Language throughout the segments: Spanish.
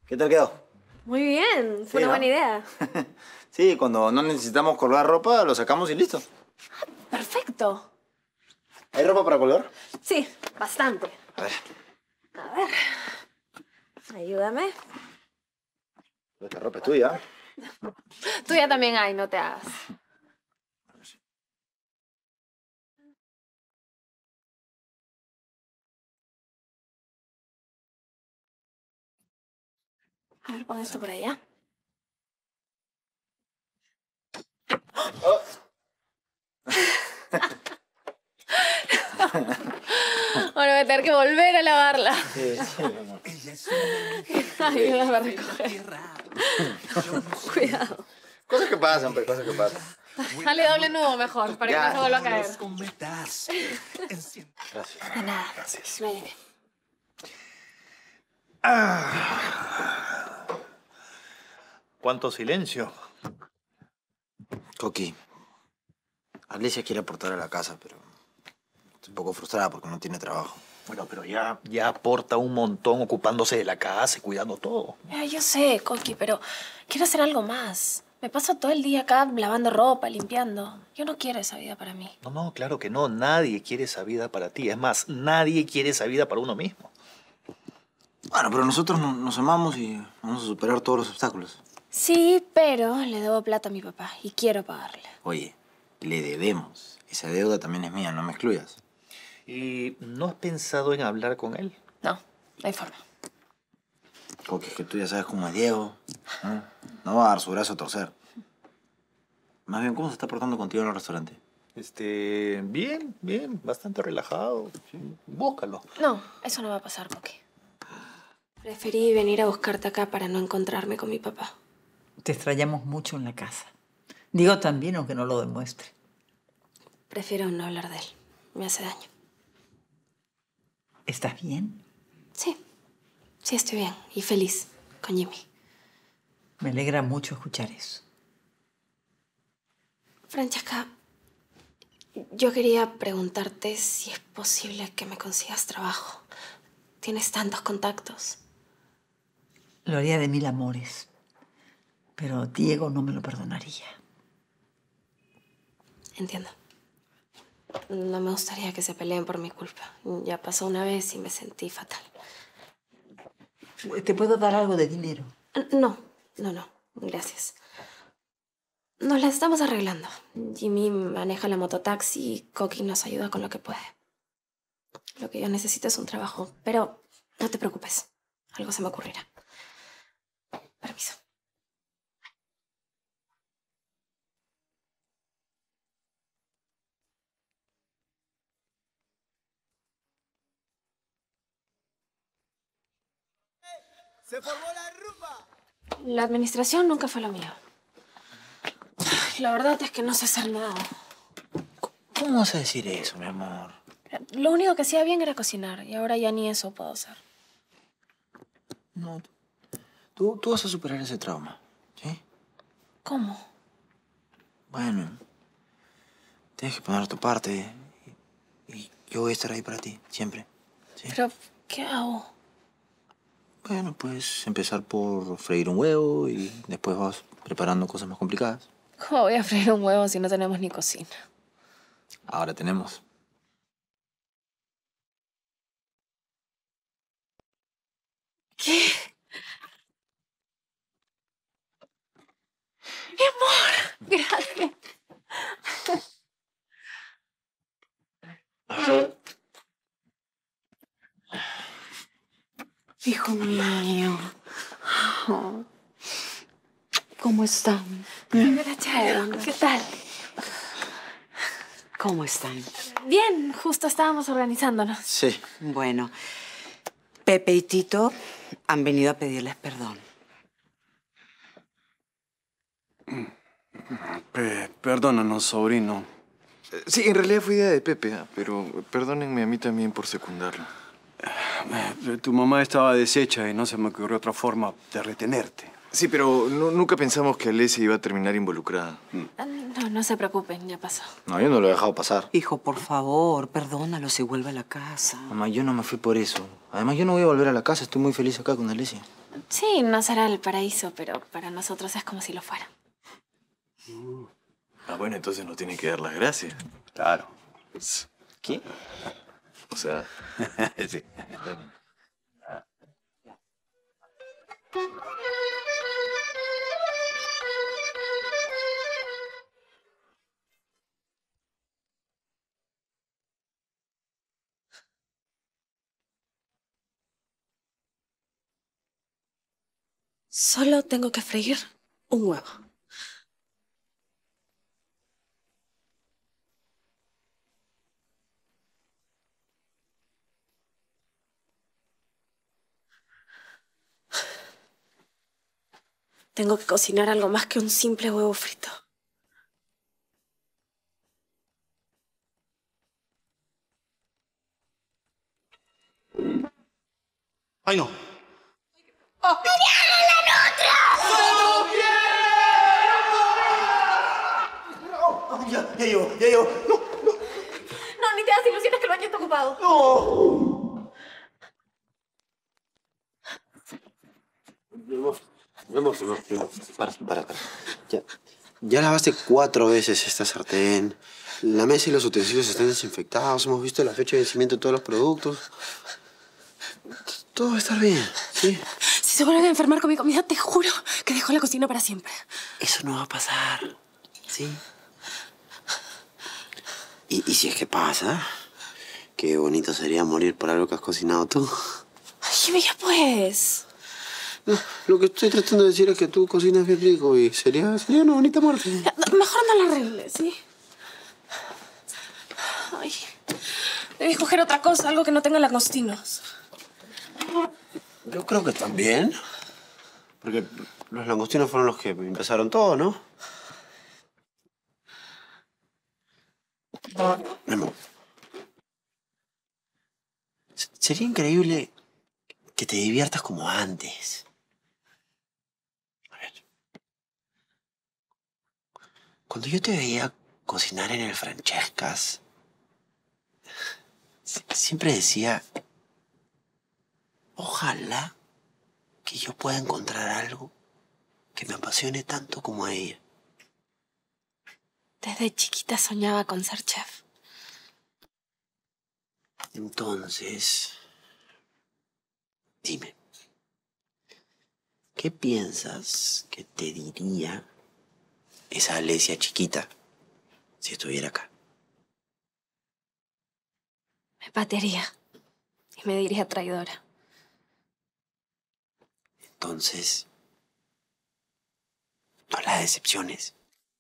¿Qué tal quedó? Muy bien, fue Sí, una ¿no? buena idea. Sí, cuando no necesitamos colgar ropa, lo sacamos y listo. Perfecto. ¿Hay ropa para colgar? Sí, bastante. A ver. A ver, ayúdame. Esta ropa es tuya. Tuya también hay, no te hagas. A ver, pon esto por allá. Oh. Bueno, voy a tener que volver a lavarla. Sí, mi amor. Ayúdame a recoger. Cuidado. Cosas que pasan, pues, cosas que pasan. Dale doble nudo mejor, para que no se vuelva a caer. Gracias. De nada. Gracias. Ven. ¿Cuánto silencio? Coqui, Alicia quiere aportar a la casa, pero estoy un poco frustrada porque no tiene trabajo. Bueno, pero ya aporta un montón ocupándose de la casa y cuidando todo. Yo sé, Coqui, pero quiero hacer algo más. Me paso todo el día acá lavando ropa, limpiando. Yo no quiero esa vida para mí. No, claro que no. Nadie quiere esa vida para ti. Es más, nadie quiere esa vida para uno mismo. Bueno, pero nosotros nos amamos y vamos a superar todos los obstáculos. Sí, pero le debo plata a mi papá y quiero pagarle. Oye, le debemos. Esa deuda también es mía, no me excluyas. ¿Y no has pensado en hablar con él? No, no hay forma. Coqui, es que tú ya sabes cómo es Diego. No va a dar su brazo a torcer. Más bien, ¿cómo se está portando contigo en el restaurante? Bien, bastante relajado. Sí. Búscalo. No, eso no va a pasar, Coqui. Preferí venir a buscarte acá para no encontrarme con mi papá. Te extrañamos mucho en la casa. Digo también, aunque no lo demuestre. Prefiero no hablar de él. Me hace daño. ¿Estás bien? Sí, estoy bien y feliz con Jimmy. Me alegra mucho escuchar eso. Francesca, yo quería preguntarte si es posible que me consigas trabajo. Tienes tantos contactos. Lo haría de mil amores. Pero Diego no me lo perdonaría. Entiendo. No me gustaría que se peleen por mi culpa. Ya pasó una vez y me sentí fatal. ¿Te puedo dar algo de dinero? No. Gracias. Nos la estamos arreglando. Jimmy maneja la mototaxi y Coqui nos ayuda con lo que puede. Lo que yo necesito es un trabajo, pero no te preocupes. Algo se me ocurrirá. Permiso. ¡Se formó la rumba! La administración nunca fue lo mío. La verdad es que no sé hacer nada. ¿Cómo vas a decir eso, mi amor? Lo único que hacía bien era cocinar y ahora ya ni eso puedo hacer. No, tú vas a superar ese trauma, ¿sí? ¿Cómo? Bueno, tienes que poner tu parte y yo voy a estar ahí para ti, siempre. ¿Sí? Pero, ¿qué hago? Bueno, pues empezar por freír un huevo y después vas preparando cosas más complicadas. ¿Cómo voy a freír un huevo si no tenemos ni cocina? Ahora tenemos. ¿Qué? Mi amor, gracias. Hijo mío. ¿Cómo están? ¿Qué tal? ¿Cómo están? Bien, justo estábamos organizándonos. Sí. Bueno, Pepe y Tito han venido a pedirles perdón. Perdónanos, sobrino. Sí, en realidad fue idea de Pepe, pero perdónenme a mí también por secundarlo. Tu mamá estaba deshecha y no se me ocurrió otra forma de retenerte. Sí, pero nunca pensamos que Alesia iba a terminar involucrada. No se preocupen, ya pasó. No, yo no lo he dejado pasar. Hijo, por favor, perdónalo si vuelve a la casa. Mamá, yo no me fui por eso. Además, yo no voy a volver a la casa. Estoy muy feliz acá con Alicia. Sí, no será el paraíso, pero para nosotros es como si lo fuera. Ah, bueno, entonces no tiene que dar las gracias. Claro. ¿Qué? O sea, Sí. Solo tengo que freír un huevo. Tengo que cocinar algo más que un simple huevo frito. ¡Ay, no! Ya llegó, ya llegó. No, No, ni te das ilusiones que el baño está ocupado. no. Para. Ya lavaste 4 veces esta sartén. La mesa y los utensilios están desinfectados. Hemos visto la fecha de vencimiento de todos los productos. Todo va a estar bien, ¿sí? Si se vuelven a enfermar con mi comida, te juro que dejo la cocina para siempre. Eso no va a pasar, ¿sí? Y si es que pasa, qué bonito sería morir por algo que has cocinado tú. Ay, ya pues. No, lo que estoy tratando de decir es que tú cocinas bien rico y sería una bonita muerte. Mejor no la arregles, ¿sí? Ay, debí escoger otra cosa, algo que no tenga langostinos. Yo creo que también. Porque los langostinos fueron los que empezaron todo, ¿no? Memo. Sería increíble que te diviertas como antes. A ver. Cuando yo te veía cocinar en el Francescas, siempre decía, ojalá que yo pueda encontrar algo que me apasione tanto como a ella. Desde chiquita soñaba con ser chef. Entonces, dime, ¿qué piensas que te diría esa Alesia chiquita si estuviera acá? Me patearía y me diría traidora. Entonces, no la decepciones.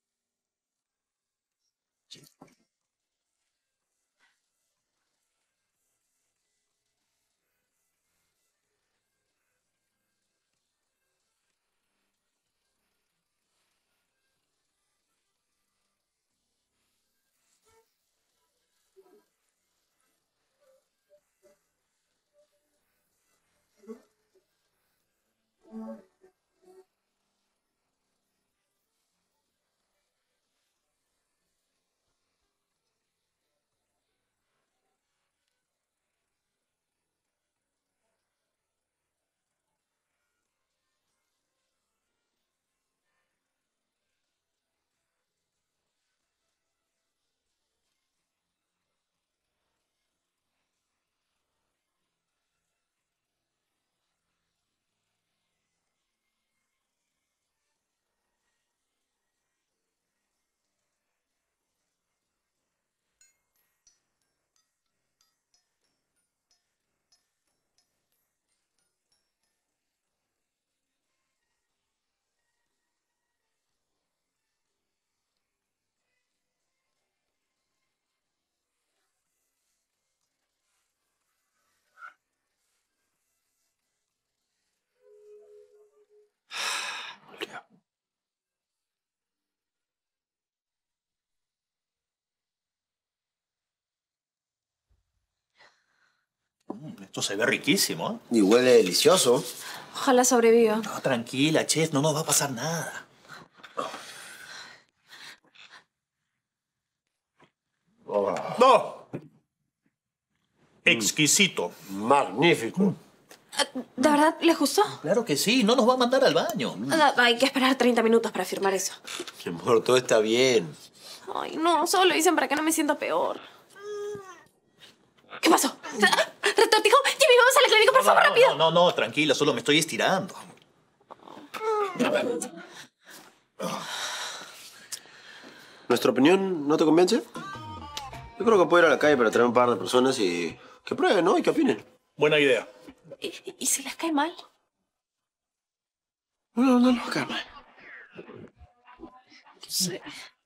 Esto se ve riquísimo, ¿eh? Y huele delicioso. Ojalá sobreviva. No, tranquila, chef, no nos va a pasar nada. ¡No! Exquisito. Magnífico. ¿De verdad les gustó? Claro que sí, no nos va a mandar al baño. Hay que esperar 30 minutos para firmar eso. Mi amor, todo está bien. Ay, no, solo lo dicen para que no me sienta peor. ¿Qué pasó? ¿Retortijo? Jimmy, vamos a la clínica, por favor, rápido. No, tranquila, solo me estoy estirando. ¿Nuestra opinión no te convence? Yo creo que puedo ir a la calle para traer un par de personas y que prueben, ¿no? Y que opinen. Buena idea. ¿Y si les cae mal? No, calma. Sí.